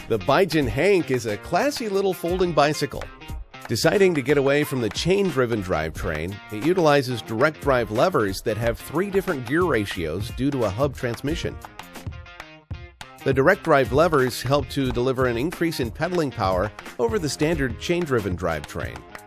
The Bygen Hank is a classy little folding bicycle. Deciding to get away from the chain-driven drivetrain, it utilizes direct drive levers that have 3 different gear ratios due to a hub transmission. The direct drive levers help to deliver an increase in pedaling power over the standard chain-driven drivetrain.